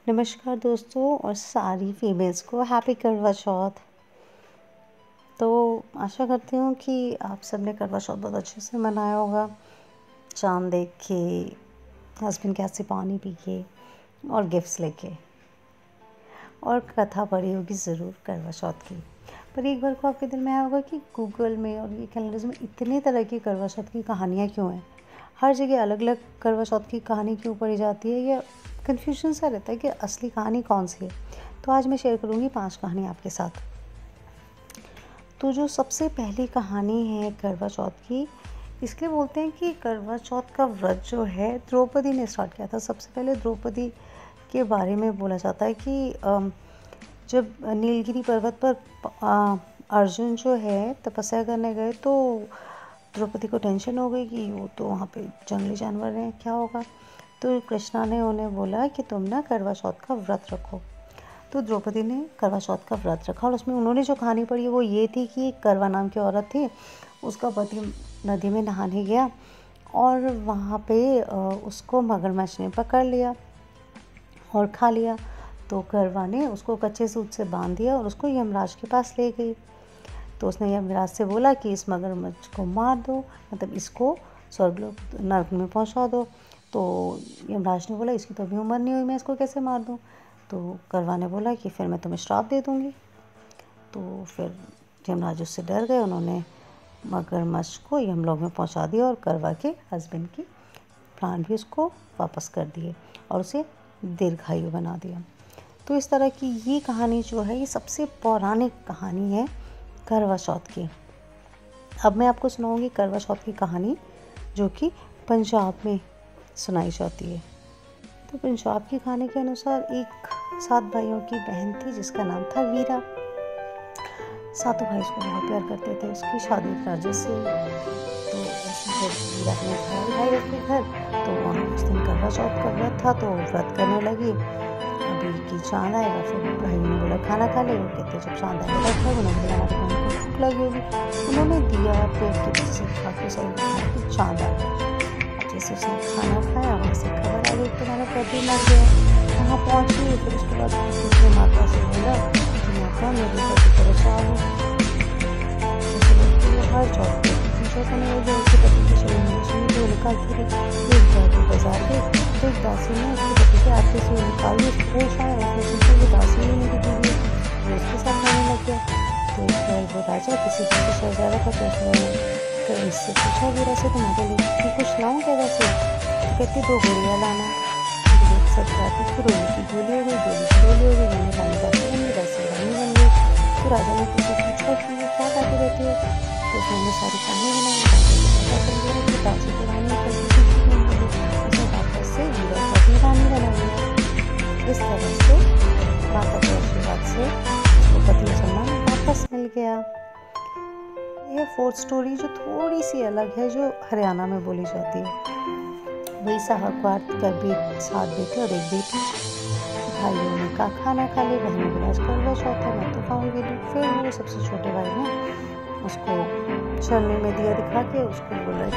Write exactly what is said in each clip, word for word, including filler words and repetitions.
नमस्कार दोस्तों और सारी फीमेल्स को हैप्पी करवा चौथ। तो आशा करती हूँ कि आप सब ने करवा चौथ बहुत अच्छे से मनाया होगा। चाँद देख के, हस्बैंड के हाथ से पानी पी के और गिफ्ट्स लेके, और कथा पढ़ी होगी ज़रूर करवा चौथ की। पर एक बार को आपके दिल में आया होगा कि गूगल में और ये कैलेंडर्स में इतने तरह की करवा चौथ की कहानियाँ क्यों हैं। हर जगह अलग अलग करवा चौथ की कहानी क्यों पढ़ी जाती है, या कन्फ्यूजन सा रहता है कि असली कहानी कौन सी है। तो आज मैं शेयर करूँगी पांच कहानी आपके साथ। तो जो सबसे पहली कहानी है करवा चौथ की, इसलिए बोलते हैं कि करवा चौथ का व्रत जो है द्रौपदी ने स्टार्ट किया था। सबसे पहले द्रौपदी के बारे में बोला जाता है कि जब नीलगिरी पर्वत पर अर्जुन जो है तपस्या करने गए तो द्रौपदी को टेंशन हो गई कि वो तो वहाँ पे जंगली जानवर हैं, क्या होगा। तो कृष्णा ने उन्हें बोला कि तुम ना करवा चौथ का व्रत रखो। तो द्रौपदी ने करवा चौथ का व्रत रखा, और उसमें उन्होंने जो कहानी पढ़ी वो ये थी कि एक करवा नाम की औरत थी, उसका पति नदी में नहाने गया और वहाँ पे उसको मगरमच्छ ने पकड़ लिया और खा लिया। तो करवा ने उसको कच्चे सूत से बांध दिया और उसको यमराज के पास ले गई। तो उसने यमराज से बोला कि इस मगरमच्छ को मार दो, मतलब इसको स्वर्गलोक नर्क में पहुंचा दो। तो यमराज ने बोला इसकी तो अभी उम्र नहीं हुई, मैं इसको कैसे मार दूं। तो करवा ने बोला कि फिर मैं तुम्हें श्राप दे दूंगी। तो फिर यमराज उससे डर गए, उन्होंने मगरमच्छ को यमलोक में पहुंचा दिया और करवा के हस्बैंड की प्राण भी उसको वापस कर दिए और उसे दीर्घायु बना दिया। तो इस तरह की ये कहानी जो है ये सबसे पौराणिक कहानी है करवा चौथ की। अब मैं आपको सुनाऊंगी करवा चौथ की कहानी जो कि पंजाब में सुनाई जाती है। तो पंजाब की कहानी के अनुसार एक सात भाइयों की बहन थी जिसका नाम था वीरा। सातों भाई उसको बहुत प्यार करते थे। उसकी शादी राजे से, तो जब वीरा अपने भाई भाई अपने घर, तो वहाँ उस दिन करवा चौथ का व्रत था तो व्रत करने लगी। अभी कि चाँद आएगा, फिर भाई ने बोला खाना खा ले। वो कहते जब चाँद आएगा तब खाओ। उन्होंने बोला हमारी बहन को भूख लगी होगी। उन्होंने दिया पेट की वजह से खा के सही बताया कि चाँद आ गया। जैसे उसने खाना खाया वहाँ से खबर आ गई तुम्हारा पति मर गया। वहाँ पहुँची, फिर उसके बाद उसने माता से बोला कि माता मेरे पति को बचाओ। जैसे लोग हर चौथ पे पूछा करने लगे उसके पति की शरीर में सुनी तो निकालती रही। एक बार वो बाजार गई तो एक दासी ने उसके पति के हाथ से निकाल दी। उसको होश आया, उसने सोचा वो दासी ही मेरी बीवी है, वो उसके साथ रहने लग गया। तो एक बार वो राजा किसी दूसरे शहजादा का तो तो इससे पूछा वीरा से तुम्हारे लिए कि कुछ लाऊं क्या वैसे। तो कहती दो गोलियाँ लाना। सब जाती फिर रोली की गोली हो गई, गोली की गोली हो गई, मैंने रानी दासी बन गई, दासी रानी बन गई। तो राजा ने तुझसे पूछा कि ये क्या खाती रहती है। तो उसने सारी कहानी बनाई। राजा को पता चल गया कि दासी को रानी करती थी। उसने वापस से वीरा को अपनी रानी बना लिया। इस तरह से माता के आशीर्वाद से उसको पति सम्मान वापस मिल गया। यह फोर्थ स्टोरी जो थोड़ी सी अलग है, जो हरियाणा में बोली जाती है। वही साहूकार का भी सात बेटे और एक बेटी। भाइयों ने कहा खाना खा ले, बहन ने बोला करवा चौथ है मैं तो खाऊंगी नहीं। फिर वो सबसे छोटे भाई ने उसको चलने में दिया दिखा के उसको बोला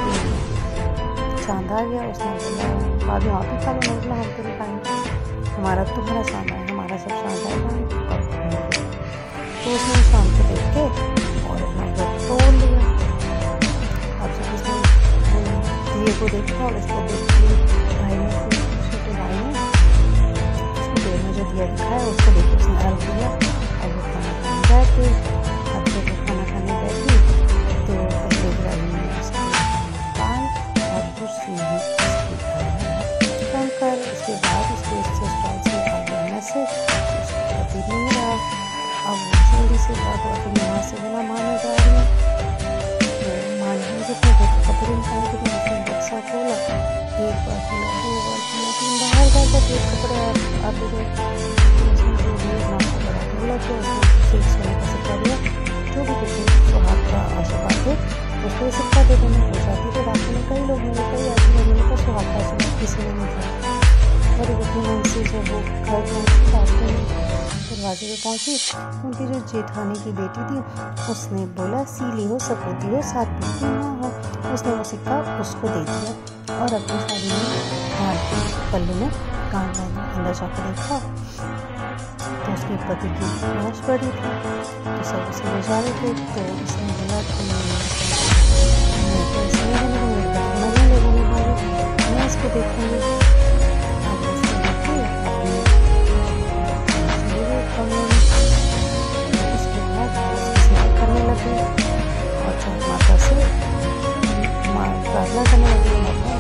कि चाँद आ गया। उसने बोला बाद में आप ही खा लो। बोला हम तो नहीं खाएंगे, हमारा तुम्हारा चाँद है, हमारा सब चाँद आएगा। तो उसने शाम को देख के और अपना व्रत तोड़ लिया। अब जब उसने दिए को देखा और उसको देख के भाई ने छोटे भाई ने उसको देर में जो दिया दिखाया उसको देख के उसने अर्घ दिया और वो खाना खाने बैठे। अब जब वो खाना खाने बैठी तो पहले भाई ने उसके बाल और दूसरी ने उसकी कंकर। उसके बाद उसके ससुराल से आ गया मैसेज उसका पति नहीं रहा। अब वो जल्दी से बात अपनी माँ से बोला माँ मैं जा रही हूँ। तो माँ ने जितने देखो कपड़े निकाल के तो उसने बक्सा खोला, एक बार खोला, दो बार खोला, तीन बार बार जब एक कपड़े आते गए तो उसने जो भी माँ को बड़ा बोला तो उसने उसे एक सोने का सिक्का दिया। जो भी किसी सुहाग का आशीर्वाद थे उसको ये सिक्का दे देना। हो जाती तो रास्ते में कई लोग मिले, कई ऐसे लोग मिले पर सुहाग का आशीर्वाद किसी ने नहीं किया। बड़ी बुद्धिमान से जब वो घर पहुँची, रास्ते में दरवाजे पे पहुंची, उनकी जो जेठानी की बेटी थी उसने बोला सीली हो सपूती हो साथ बेटी ना हो। उसने वो सिक्का उसको दे दिया और अपनी साड़ी में हाथ के पल्लू में कान वाले अंदर जाकर देखा तो उसके पति की लाश पड़ी थी। तो सब उसे ले जा रहे थे। तो उसने बोला कि मैं तो ऐसे नहीं रहने दूँगी, मरने ले जाने वाले, मैं इसको देखूँगी। अब उससे देखी अपने चले गए कमरे में। उसके बाद उसकी सेवा करने लगी और चौथ माता से माँ प्रार्थना करने लगी। माता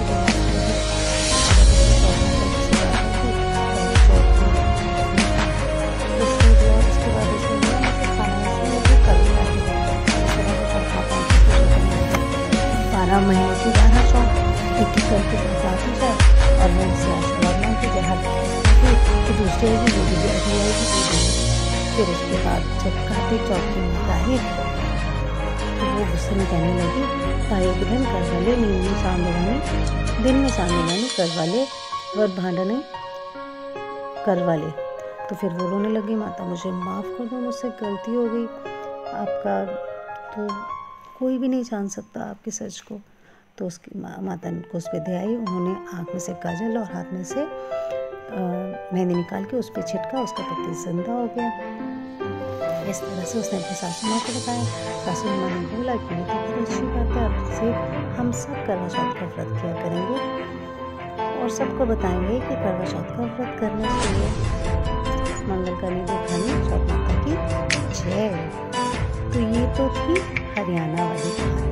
बारह महीने की बारह चौथ एक एक करके बताती जाए और मैं उनसे आशीर्वाद मांगती कि हर तो दूसरी आएगी वो भी अभी आएगी वो भी। फिर उसके बाद जब कार्तिक चौथ की माता आई तो वो गुस्से में कहने लगी, भाई के दिन कर वाले नींद में चांद लगाने, दिन में चांद लगाने कर वाले, वर भांडने कर वाले। तो फिर वो रोने लगी, माता मुझे माफ़ कर दो, मुझसे गलती हो गई, आपका तो कोई भी नहीं जान सकता आपके सच को। तो उसकी मा, माता को उस पर दया आई। उन्होंने आँख में से काजल और हाथ में से मेहंदी निकाल के उस पर छिटका, उसका पति जिंदा हो गया। इस तरह से उसने अपनी सासू माँ को बताया। सासू माँ ने बोला कि ये तो बहुत अच्छी बात है, अब से हम सब करवा चौथ का व्रत किया करेंगे और सबको बताएंगे कि करवा चौथ का व्रत करना चाहिए। मंगल करनी दिखानी चौथ माता की जय। तो ये तो थी हरियाणा वाली कहानी।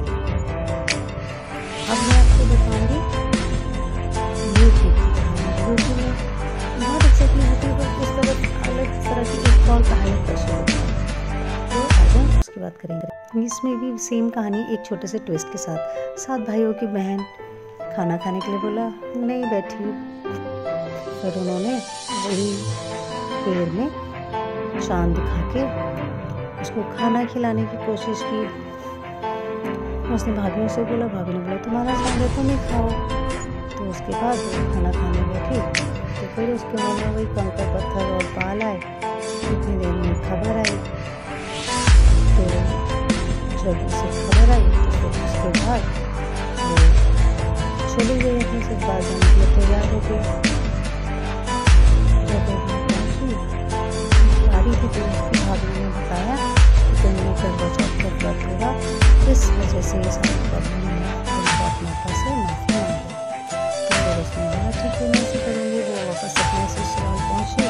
अब मैं आपको बताऊंगी यूपी की कहानी। यूपी में बहुत एक्साइटमेंट होती है, पर उस तरह अलग तरह की एक और कहानी प्रश्न होती है, तो आज हम उसकी बात करेंगे। इसमें भी सेम कहानी एक छोटे से ट्विस्ट के साथ। सात भाइयों की बहन खाना खाने के लिए बोला, नहीं बैठी। फिर उन्होंने वही पेड़ में चांद दिखा के उसको खाना खिलाने की कोशिश की। उसने भाभियों से बोला, भाभी ने बोला तुम्हारा चांद है तुम ही खाओ। तो उसके बाद वो खाना खाने बैठी तो फिर उसके मन में वही कंकर पत्थर और बाल आए। इतनी देर में खबर आई। तो जब उसे खबर आई तो फिर उसके बाद वो चली गई अपने से बात जाने के लिए तैयार हो गई। जब वो पहुंची गाड़ी थी तो उसकी भाभी ने बताया कि तुमने करवा चौथ का व्रत होगा, इस वजह से ये सारी प्रॉब्लम है, चौथ माता से माफी मांगो। तो फिर उसने बोला ठीक है मैं ऐसे करूँगी। वो वापस अपने ससुराल पहुँची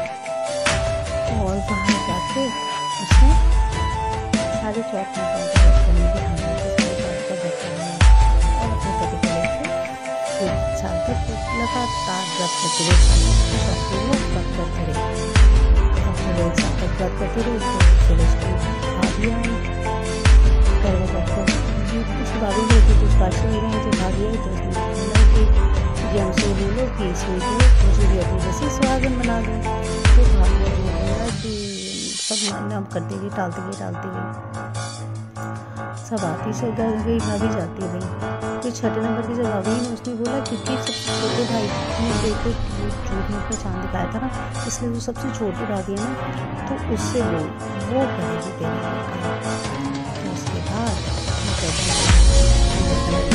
और वहाँ जाके उसने सारी चौथ माता का व्रत करने की हमने सारी चौथ का व्रत करना और अपने पति को लेकर एक साल तक लगातार व्रत करते रहे। वो व्रत करते रहे और फिर एक साल तक व्रत करते रहे। तो फिर उसकी भाभी आई करवा चौथ को। उसकी भाभी भी होती तो उस बात से ले गए। जब भाभी आई तो उसने बोला कि ये हमसे ले लो कि इसमें जो मुझे भी अपनी जैसे सुहागन बना दो। तो भाभी ने बोला कि सब नाम करती गई, टालती गई टालती गई सब आती से गई, भाभी जाती गई। फिर छठे नंबर की जब भाभी ने उसने बोला क्योंकि सबसे छोटे भाई ने देखो झूठ मूठ में चांद दिखाया था ना, इसलिए वो सबसे छोटी भाभी है ना, तो उससे बोल वो करेगी तेरे तो उसके बाद सबसे छोटी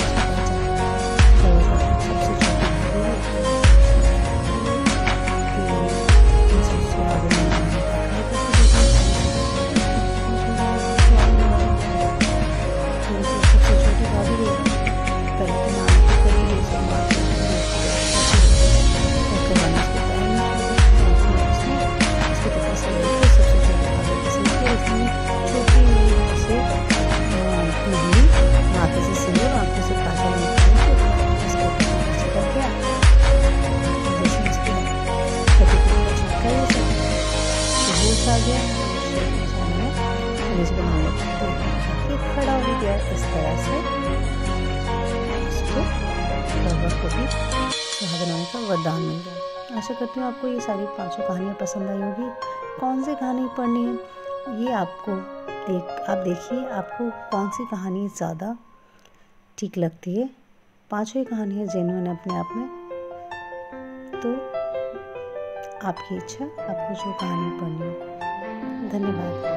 आ गया पुलिस बनाने के खड़ा हो गया। इस तरह से उसको गौरव को भी सुहागन का वरदान मिल गया। आशा करती हूँ आपको ये सारी पांचों कहानियाँ पसंद आई होगी। कौन सी कहानी पढ़नी है ये आपको देख आप देखिए आपको कौन सी कहानी ज़्यादा ठीक लगती है। पांचों ही कहानियाँ जेन्युइन अपने आप में, तो आपकी इच्छा आपको जो कहानी पढ़नी हो। धन्यवाद।